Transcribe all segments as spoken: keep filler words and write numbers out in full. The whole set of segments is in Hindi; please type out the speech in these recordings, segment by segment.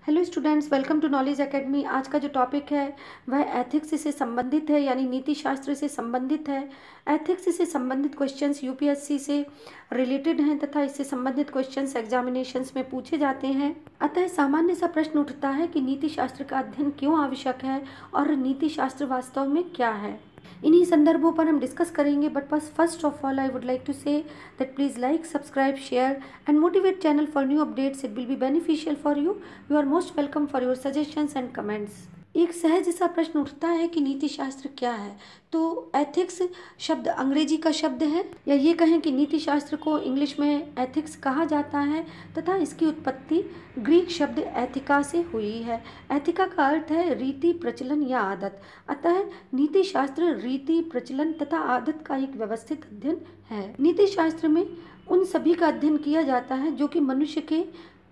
Hello students, welcome to knowledge academy. आज का जो टॉपिक है वह एथिक्स से संबंधित है, यानी नीति शास्त्र से संबंधित है। एथिक्स से संबंधित क्वेश्चंस यूपीएससी से रिलेटेड हैं तथा इससे संबंधित क्वेश्चंस एग्जामिनेशंस में पूछे जाते हैं। अतः सामान्य सा प्रश्न उठता है कि नीति शास्त्र का अध्ययन क्यों आवश्यक है और नीति शास्त्र वास्तव में क्या है। इन्हीं संदर्भों पर हम डिस्कस करेंगे। बट बस first of all I would like to say that please like, subscribe, share and motivate channel for new updates. It will be beneficial for you. You are most welcome for your suggestions and comments. एक सहज सा प्रश्न उठता है कि नीति शास्त्र क्या है। तो एथिक्स शब्द अंग्रेजी का शब्द है, या ये कहें कि नीति शास्त्र को इंग्लिश में एथिक्स कहा जाता है तथा इसकी उत्पत्ति ग्रीक शब्द एथिका से हुई है। एथिका का अर्थ है रीति, प्रचलन या आदत। अतः नीति शास्त्र रीति, प्रचलन तथा आदत का एक व्यवस्थित अध्ययन है। नीति शास्त्र में उन सभी का अध्ययन किया जाता है जो कि मनुष्य के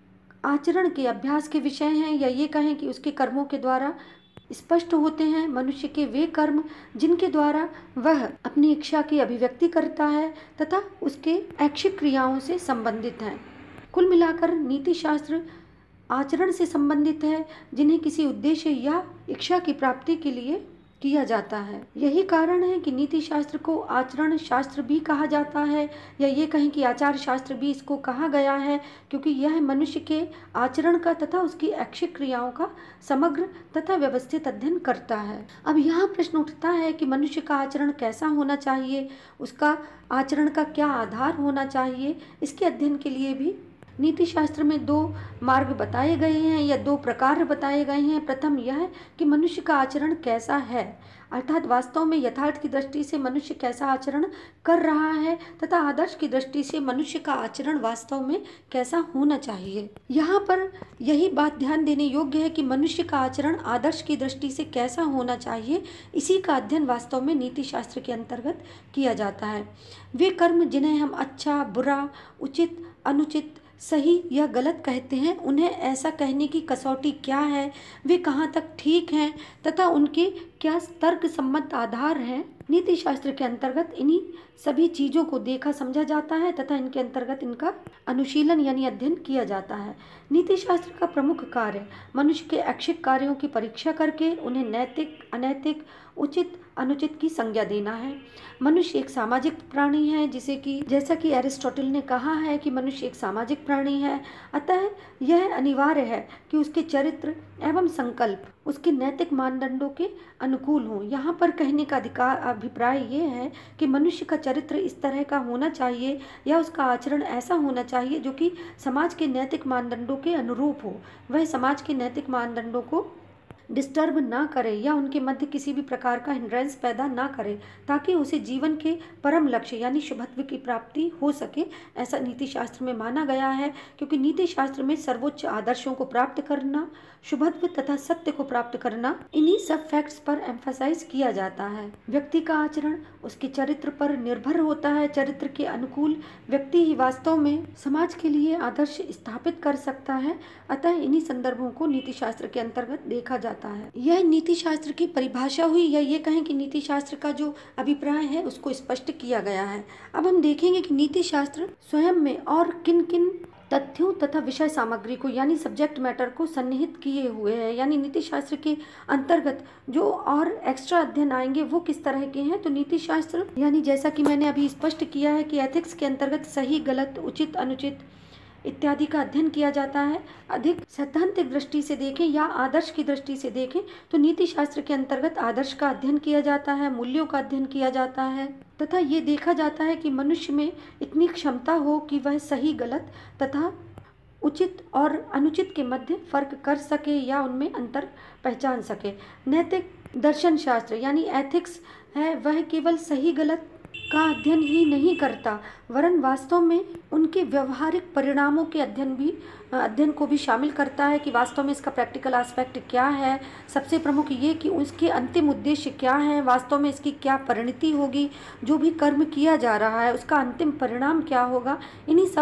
आचरण के अभ्यास के विषय हैं, या ये कहें कि उसके कर्मों के द्वारा स्पष्ट होते हैं। मनुष्य के वे कर्म जिनके द्वारा वह अपनी इच्छा की अभिव्यक्ति करता है तथा उसके ऐच्छिक क्रियाओं से संबंधित हैं। कुल मिलाकर नीति शास्त्र आचरण से संबंधित है जिन्हें किसी उद्देश्य या इच्छा की प्राप्ति के लिए किया जाता है। यही कारण है कि नीति शास्त्र को आचरण शास्त्र भी कहा जाता है, या ये कहें कि आचार शास्त्र भी इसको कहा गया है, क्योंकि यह मनुष्य के आचरण का तथा उसकी ऐच्छिक क्रियाओं का समग्र तथा व्यवस्थित अध्ययन करता है। अब यहाँ प्रश्न उठता है कि मनुष्य का आचरण कैसा होना चाहिए, उसका आचरण का क्या आधार होना चाहिए। इसके अध्ययन के लिए भी नीति शास्त्र में दो मार्ग बताए गए हैं या दो प्रकार बताए गए हैं। प्रथम यह कि मनुष्य का आचरण कैसा है, अर्थात वास्तव में यथार्थ की दृष्टि से मनुष्य कैसा आचरण कर रहा है तथा आदर्श की दृष्टि से मनुष्य का आचरण वास्तव में कैसा होना चाहिए। यहाँ पर यही बात ध्यान देने योग्य है कि मनुष्य का आचरण आदर्श की दृष्टि से कैसा होना चाहिए, इसी का अध्ययन वास्तव में नीति शास्त्र के अंतर्गत किया जाता है। वे कर्म जिन्हें हम अच्छा, बुरा, उचित, अनुचित, सही या गलत कहते हैं, उन्हें ऐसा कहने की कसौटी क्या है, वे कहाँ तक ठीक हैं तथा उनके क्या तर्क सम्मत आधार हैं। नीति शास्त्र के अंतर्गत इन्हीं सभी चीज़ों को देखा समझा जाता है तथा इनके अंतर्गत इनका अनुशीलन यानी अध्ययन किया जाता है। नीति शास्त्र का प्रमुख कार्य मनुष्य के ऐच्छिक कार्यों की परीक्षा करके उन्हें नैतिक, अनैतिक, उचित, अनुचित की संज्ञा देना है। मनुष्य एक सामाजिक प्राणी है, जिसे कि जैसा कि एरिस्टोटल ने कहा है कि मनुष्य एक सामाजिक प्राणी है। अतः यह अनिवार्य है कि उसके चरित्र एवं संकल्प उसके नैतिक मानदंडों के अनुकूल हों। यहाँ पर कहने का अधिकार अभिप्राय ये है कि मनुष्य का चरित्र इस तरह का होना चाहिए या उसका आचरण ऐसा होना चाहिए जो कि समाज के नैतिक मानदंडों के अनुरूप हो। वह समाज के नैतिक मानदंडों को डिस्टर्ब ना करे या उनके मध्य किसी भी प्रकार का हिंड्रेंस पैदा ना करे, ताकि उसे जीवन के परम लक्ष्य यानी शुभत्व की प्राप्ति हो सके। ऐसा नीति शास्त्र में माना गया है, क्योंकि नीति शास्त्र में सर्वोच्च आदर्शों को प्राप्त करना, शुभत्व तथा सत्य को प्राप्त करना, इन्हीं सब फैक्ट्स पर एम्फसाइज किया जाता है। व्यक्ति का आचरण उसके चरित्र पर निर्भर होता है। चरित्र के अनुकूल व्यक्ति ही वास्तव में समाज के लिए आदर्श स्थापित कर सकता है। अतः इन्हीं संदर्भों को नीति शास्त्र के अंतर्गत देखा जाता है। यह नीति शास्त्र की परिभाषा हुई, या ये कहें कि नीति शास्त्र का जो अभिप्राय है उसको स्पष्ट किया गया है। अब हम देखेंगे कि नीति शास्त्र स्वयं में और किन किन तथ्यों तथा विषय सामग्री को यानी सब्जेक्ट मैटर को सन्निहित किए हुए है, यानी नीति शास्त्र के अंतर्गत जो और एक्स्ट्रा अध्ययन आएंगे वो किस तरह के हैं। तो नीति शास्त्र यानी जैसा कि मैंने अभी स्पष्ट किया है कि एथिक्स के अंतर्गत सही, गलत, उचित, अनुचित इत्यादि का अध्ययन किया जाता है। अधिक सैद्धांतिक दृष्टि से देखें या आदर्श की दृष्टि से देखें तो नीति शास्त्र के अंतर्गत आदर्श का अध्ययन किया जाता है, मूल्यों का अध्ययन किया जाता है तथा ये देखा जाता है कि मनुष्य में इतनी क्षमता हो कि वह सही, गलत तथा उचित और अनुचित के मध्य फर्क कर सके या उनमें अंतर पहचान सके। नैतिक दर्शन शास्त्र यानी एथिक्स है, वह केवल सही गलत का अध्ययन ही नहीं करता, वरन वास्तव में उनके व्यवहारिक परिणामों के अध्ययन भी अध्ययन को भी शामिल करता है कि वास्तव में इसका प्रैक्टिकल एस्पेक्ट क्या है। सबसे प्रमुख ये कि उसके अंतिम उद्देश्य क्या है, वास्तव में इसकी क्या परिणति होगी, जो भी कर्म किया जा रहा है उसका अंतिम परिणाम क्या होगा। इन्हीं सब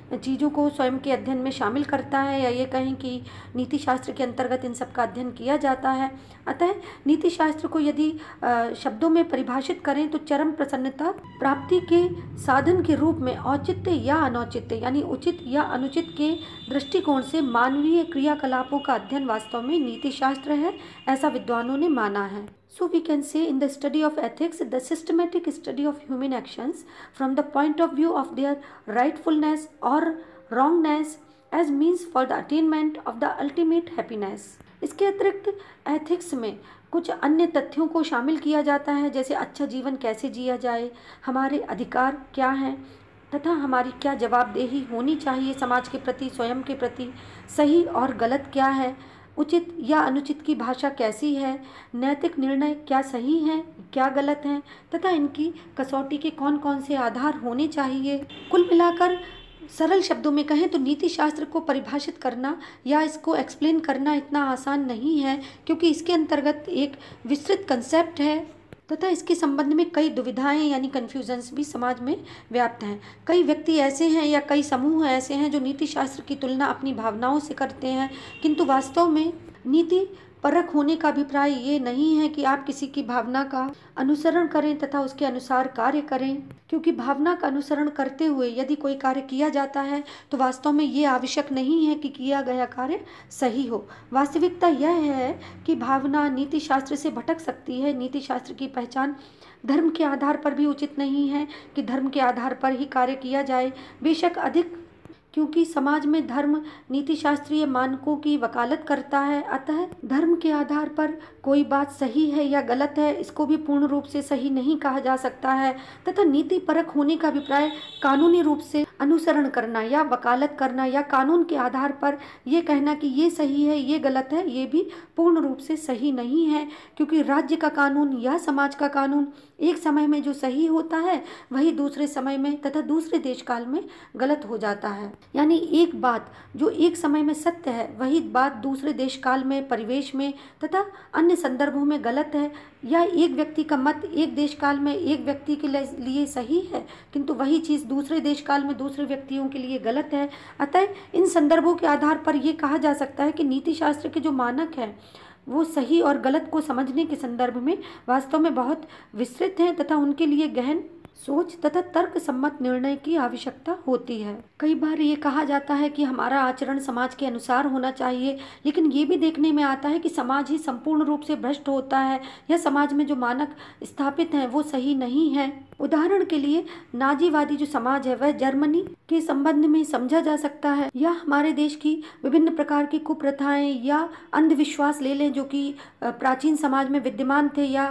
चीज़ों को स्वयं के अध्ययन में शामिल करता है, या ये कहें कि नीति शास्त्र के अंतर्गत इन सब का अध्ययन किया जाता है। अतः नीति शास्त्र को यदि शब्दों में परिभाषित करें तो चरम प्रसन्नता प्राप्ति के साधन के रूप में औचित्य या अनौचित्य यानी उचित या अनुचित के दृष्टिकोण से मानवीय क्रियाकलापों का अध्ययन वास्तव में नीति शास्त्र है, ऐसा विद्वानों ने माना है। So we can say in the study of ethics, the systematic study of human actions from the point of view of their rightfulness or wrongness as means for the attainment of the ultimate happiness। इसके अतिरिक्त एथिक्स में कुछ अन्य तथ्यों को शामिल किया जाता है, जैसे अच्छा जीवन कैसे जिया जाए, हमारे अधिकार क्या हैं तथा हमारी क्या जवाबदेही होनी चाहिए समाज के प्रति, स्वयं के प्रति, सही और गलत क्या है, उचित या अनुचित की भाषा कैसी है, नैतिक निर्णय क्या सही हैं क्या गलत हैं तथा इनकी कसौटी के कौन कौन से आधार होने चाहिए। कुल मिलाकर सरल शब्दों में कहें तो नीति शास्त्र को परिभाषित करना या इसको एक्सप्लेन करना इतना आसान नहीं है, क्योंकि इसके अंतर्गत एक विस्तृत कंसेप्ट है तथा इसके संबंध में कई दुविधाएं यानी कन्फ्यूजन्स भी समाज में व्याप्त हैं। कई व्यक्ति ऐसे हैं या कई समूह ऐसे हैं जो नीति शास्त्र की तुलना अपनी भावनाओं से करते हैं, किंतु वास्तव में नीति परख होने का अभिप्राय ये नहीं है कि आप किसी की भावना का अनुसरण करें तथा उसके अनुसार कार्य करें, क्योंकि भावना का अनुसरण करते हुए यदि कोई कार्य किया जाता है तो वास्तव में ये आवश्यक नहीं है कि किया गया कार्य सही हो। वास्तविकता यह है कि भावना नीति शास्त्र से भटक सकती है। नीति शास्त्र की पहचान धर्म के आधार पर भी उचित नहीं है कि धर्म के आधार पर ही कार्य किया जाए। बेशक अधिक क्योंकि समाज में धर्म नीति शास्त्रीय मानकों की वकालत करता है, अतः धर्म के आधार पर कोई बात सही है या गलत है इसको भी पूर्ण रूप से सही नहीं कहा जा सकता है तथा नीति परख होने का अभिप्राय कानूनी रूप से अनुसरण करना या वकालत करना या कानून के आधार पर ये कहना कि ये सही है ये गलत है, ये भी पूर्ण रूप से सही नहीं है, क्योंकि राज्य का कानून या समाज का कानून एक समय में जो सही होता है वही दूसरे समय में तथा दूसरे देश काल में गलत हो जाता है। यानी एक बात जो एक समय में सत्य है वही बात दूसरे देश काल में, परिवेश में तथा अन्य संदर्भों में गलत है, या एक व्यक्ति का मत एक देश काल में एक व्यक्ति के लिए सही है किंतु वही चीज़ दूसरे देश काल में दूसरे व्यक्तियों के लिए गलत है। अतः इन संदर्भों के आधार पर यह कहा जा सकता है कि नीति शास्त्र के जो मानक हैं वो सही और गलत को समझने के संदर्भ में वास्तव में बहुत विस्तृत हैं तथा उनके लिए गहन सोच तथा तर्क सम्मत निर्णय की आवश्यकता होती है। कई बार ये कहा जाता है कि हमारा आचरण समाज के अनुसार होना चाहिए, लेकिन ये भी देखने में आता है कि समाज ही संपूर्ण रूप से भ्रष्ट होता है या समाज में जो मानक स्थापित हैं वो सही नहीं है। उदाहरण के लिए नाजीवादी जो समाज है वह जर्मनी के संबंध में समझा जा सकता है, या हमारे देश की विभिन्न प्रकार की कुप्रथाएं या अंधविश्वास ले लें जो कि प्राचीन समाज में विद्यमान थे या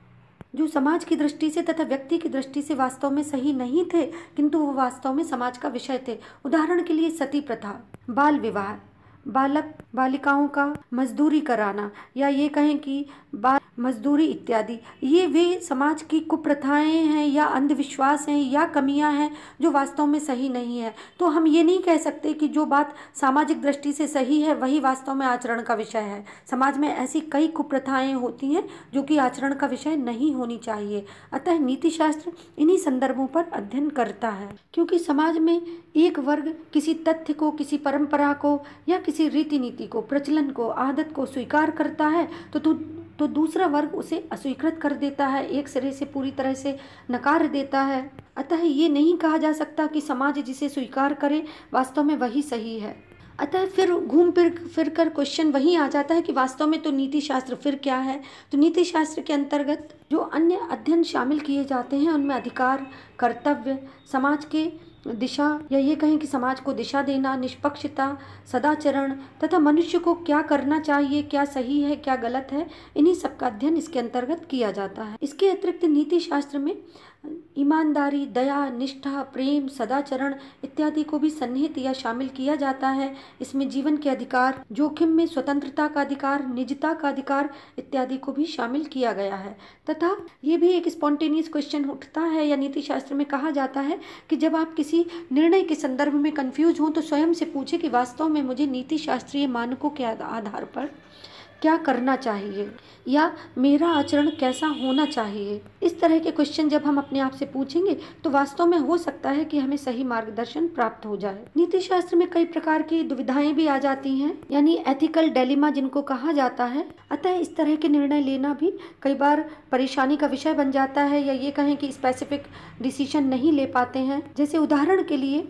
जो समाज की दृष्टि से तथा व्यक्ति की दृष्टि से वास्तव में सही नहीं थे किंतु वो वास्तव में समाज का विषय थे। उदाहरण के लिए सती प्रथा, बाल विवाह, बालक बालिकाओं का मजदूरी कराना या ये कहें कि बाल मजदूरी इत्यादि, ये वे समाज की कुप्रथाएं हैं या अंधविश्वास हैं या कमियां हैं जो वास्तव में सही नहीं है। तो हम ये नहीं कह सकते कि जो बात सामाजिक दृष्टि से सही है वही वास्तव में आचरण का विषय है। समाज में ऐसी कई कुप्रथाएं होती हैं जो कि आचरण का विषय नहीं होनी चाहिए। अतः नीति शास्त्र इन्हीं संदर्भों पर अध्ययन करता है, क्योंकि समाज में एक वर्ग किसी तथ्य को, किसी परंपरा को या किसी रीति नीति को, प्रचलन को, आदत को स्वीकार करता है तो तू तो दूसरा वर्ग उसे अस्वीकृत कर देता है, एक सिरे से पूरी तरह से नकार देता है। अतः ये नहीं कहा जा सकता कि समाज जिसे स्वीकार करे वास्तव में वही सही है। अतः फिर घूम फिर फिर कर क्वेश्चन वहीं आ जाता है कि वास्तव में तो नीति शास्त्र फिर क्या है। तो नीति शास्त्र के अंतर्गत जो अन्य अध्ययन शामिल किए जाते हैं उनमें अधिकार, कर्तव्य, समाज के दिशा या ये कहें कि समाज को दिशा देना, निष्पक्षता, सदाचरण तथा मनुष्य को क्या करना चाहिए, क्या सही है क्या गलत है, इन्हीं सब का अध्ययन इसके अंतर्गत किया जाता है। इसके अतिरिक्त नीति शास्त्र में ईमानदारी, दया, निष्ठा, प्रेम, सदाचरण इत्यादि को भी सन्निहित या शामिल किया जाता है। इसमें जीवन के अधिकार, जोखिम में स्वतंत्रता का अधिकार, निजता का अधिकार इत्यादि को भी शामिल किया गया है। तथा ये भी एक स्पॉन्टेनियस क्वेश्चन उठता है या नीति शास्त्र में कहा जाता है कि जब आप किसी निर्णय के संदर्भ में कंफ्यूज हों तो स्वयं से पूछे कि वास्तव में मुझे नीति शास्त्रीय मानकों के आधार पर क्या करना चाहिए या मेरा आचरण कैसा होना चाहिए। इस तरह के क्वेश्चन जब हम अपने आप से पूछेंगे तो वास्तव में हो सकता है कि हमें सही मार्गदर्शन प्राप्त हो जाए। नीति शास्त्र में कई प्रकार की दुविधाएं भी आ जाती हैं, यानी एथिकल डिलेमा जिनको कहा जाता है। अतः इस तरह के निर्णय लेना भी कई बार परेशानी का विषय बन जाता है, या ये कहें कि स्पेसिफिक डिसीजन नहीं ले पाते हैं। जैसे उदाहरण के लिए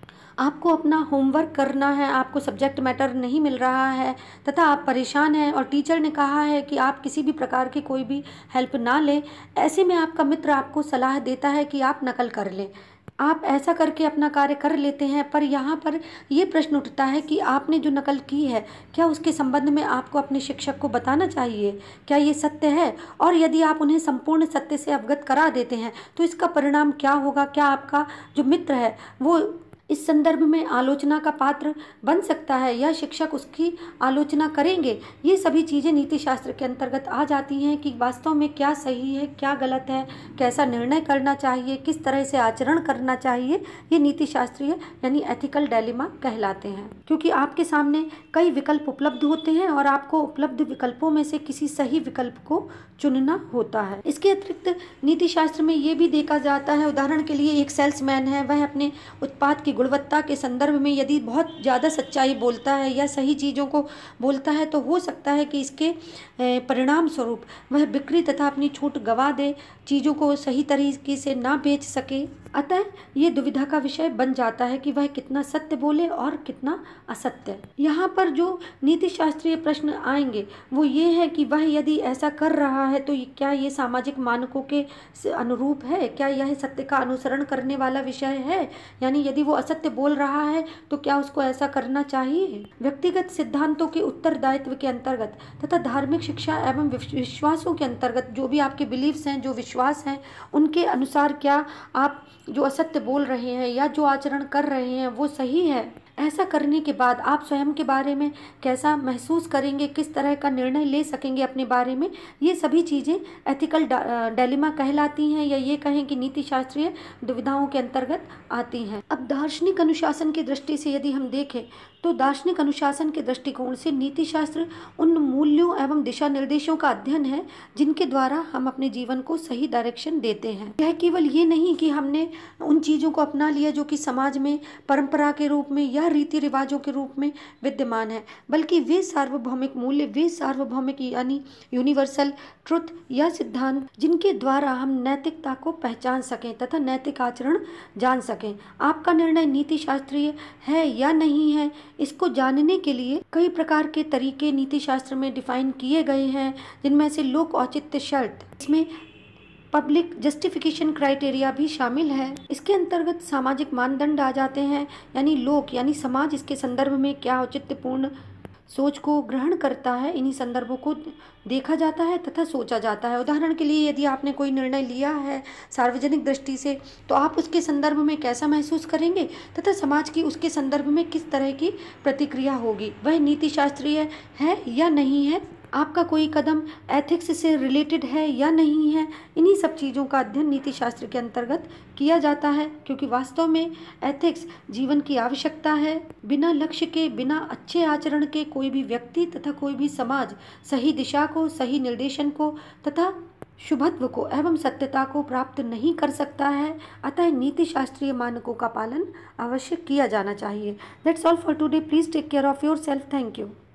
आपको अपना होमवर्क करना है, आपको सब्जेक्ट मैटर नहीं मिल रहा है तथा आप परेशान हैं और टीचर ने कहा है कि आप किसी भी प्रकार की कोई भी हेल्प ना लें। ऐसे में आपका मित्र आपको सलाह देता है कि आप नकल कर लें। आप ऐसा करके अपना कार्य कर लेते हैं, पर यहाँ पर ये प्रश्न उठता है कि आपने जो नकल की है क्या उसके संबंध में आपको अपने शिक्षक को बताना चाहिए, क्या ये सत्य है? और यदि आप उन्हें संपूर्ण सत्य से अवगत करा देते हैं तो इसका परिणाम क्या होगा? क्या आपका जो मित्र है वो इस संदर्भ में आलोचना का पात्र बन सकता है या शिक्षक उसकी आलोचना करेंगे? ये सभी चीज़ें नीति शास्त्र के अंतर्गत आ जाती हैं कि वास्तव में क्या सही है, क्या गलत है, कैसा निर्णय करना चाहिए, किस तरह से आचरण करना चाहिए। ये नीति शास्त्रीय यानी एथिकल डिलेमा कहलाते हैं, क्योंकि आपके सामने कई विकल्प उपलब्ध होते हैं और आपको उपलब्ध विकल्पों में से किसी सही विकल्प को चुनना होता है। इसके अतिरिक्त नीति शास्त्र में ये भी देखा जाता है, उदाहरण के लिए एक सेल्समैन है, वह अपने उत्पाद की गुणवत्ता के संदर्भ में यदि बहुत ज़्यादा सच्चाई बोलता है या सही चीज़ों को बोलता है तो हो सकता है कि इसके परिणाम स्वरूप वह बिक्री तथा अपनी छूट गवा दे, चीज़ों को सही तरीके से ना बेच सके। अतः ये दुविधा का विषय बन जाता है कि वह कितना सत्य बोले और कितना असत्य। यहाँ पर जो नीति शास्त्रीय प्रश्न आएंगे वो ये है कि वह यदि ऐसा कर रहा है तो क्या ये सामाजिक मानकों के अनुरूप है, क्या यह सत्य का अनुसरण करने वाला विषय है, यानी यदि वो असत्य बोल रहा है तो क्या उसको ऐसा करना चाहिए। व्यक्तिगत सिद्धांतों के उत्तरदायित्व के अंतर्गत तथा धार्मिक शिक्षा एवं विश्वासों के अंतर्गत जो भी आपके बिलीव्स हैं, जो विश्वास हैं, उनके अनुसार क्या आप जो असत्य बोल रहे हैं या जो आचरण कर रहे हैं वो सही है। ऐसा करने के बाद आप स्वयं के बारे में कैसा महसूस करेंगे, किस तरह का निर्णय ले सकेंगे अपने बारे में, ये सभी चीज़ें एथिकल डिलेमा कहलाती हैं या ये कहें कि नीति शास्त्रीय दुविधाओं के अंतर्गत आती हैं। अब दार्शनिक अनुशासन की दृष्टि से यदि हम देखें तो दार्शनिक अनुशासन के दृष्टिकोण से नीति शास्त्र उन मूल्यों एवं दिशा निर्देशों का अध्ययन है जिनके द्वारा हम अपने जीवन को सही डायरेक्शन देते हैं। यह केवल ये नहीं कि हमने उन चीज़ों को अपना लिया जो कि समाज में परंपरा के रूप में या रीति रिवाजों के रूप में विद्यमान है, बल्कि वे सार्वभौमिक मूल्य, वे सार्वभौमिक यानी यूनिवर्सल ट्रुथ या सिद्धांत जिनके द्वारा हम नैतिकता को पहचान सकें तथा नैतिक आचरण जान सकें। आपका निर्णय नीति शास्त्रीय है या नहीं है, इसको जानने के लिए कई प्रकार के तरीके नीति शास्त्र में डिफाइन किए गए हैं, जिनमें से लोक औचित्य शर्त, इसमें पब्लिक जस्टिफिकेशन क्राइटेरिया भी शामिल है। इसके अंतर्गत सामाजिक मानदंड आ जाते हैं, यानी लोक यानी समाज इसके संदर्भ में क्या औचित्यपूर्ण सोच को ग्रहण करता है, इन्हीं संदर्भों को देखा जाता है तथा सोचा जाता है। उदाहरण के लिए यदि आपने कोई निर्णय लिया है सार्वजनिक दृष्टि से तो आप उसके संदर्भ में कैसा महसूस करेंगे तथा समाज की उसके संदर्भ में किस तरह की प्रतिक्रिया होगी, वह नीति शास्त्रीय है या नहीं है, आपका कोई कदम एथिक्स से रिलेटेड है या नहीं है। इन्हीं सब चीज़ों का अध्ययन नीति शास्त्र के अंतर्गत किया जाता है, क्योंकि वास्तव में एथिक्स जीवन की आवश्यकता है। बिना लक्ष्य के, बिना अच्छे आचरण के कोई भी व्यक्ति तथा कोई भी समाज सही दिशा को, सही निर्देशन को तथा शुभत्व को एवं सत्यता को प्राप्त नहीं कर सकता है। अतः नीति शास्त्रीय मानकों का पालन अवश्य किया जाना चाहिए। That's all for today. Please take care of yourself. Thank you.